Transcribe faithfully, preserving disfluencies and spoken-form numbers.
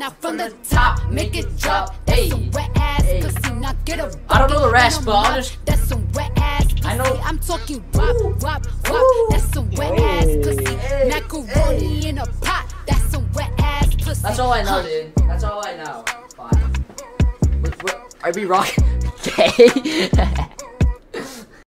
now from the top, make it drop. That's some wet ass pussy, now get a bucket. I don't know the rest, but I'll just. That's some wet ass pussy. I know. I'm talking wop, wop, wop. That's some wet ass pussy. Macaroni in a pot. That's some wet ass pussy. That's all I know, dude. That's all I know. Fine. Are we rocking? Okay.